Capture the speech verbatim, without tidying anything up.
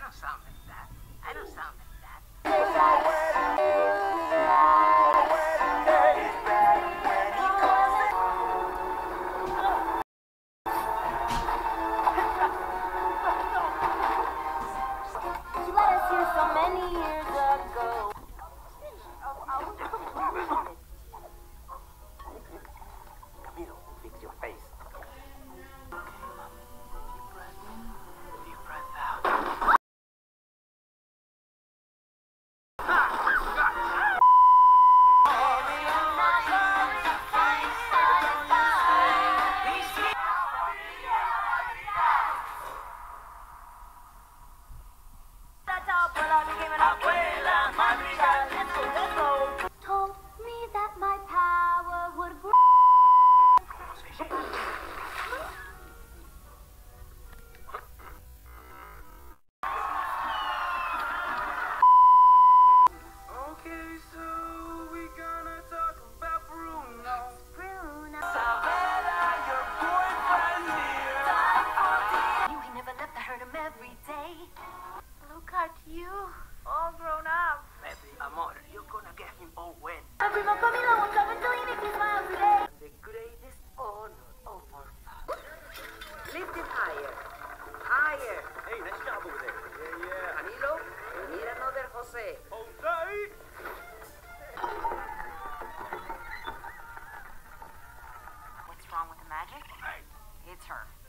don't sound like that. I don't sound like that. You let us hear so many years ago. Camilo, fix your face. Okay, Mom. Deep breath in, deep breath out. Abuela, Madrigal, let's go, let's go. Told me that my power would grow. Okay, so we gonna talk about Bruno. Bruno. Savannah, your boyfriend here. You ain't never left, I heard him every day. Look at you, all grown up. Baby, amor, you're gonna get him all wet. Primo Camilo won't stop until he makes me smile today. The greatest honor of our father. Lift it higher. Higher. Hey, nice job over there. Yeah, yeah. Camilo, we need another Jose. Jose! What's wrong with the magic? Hey. It's her.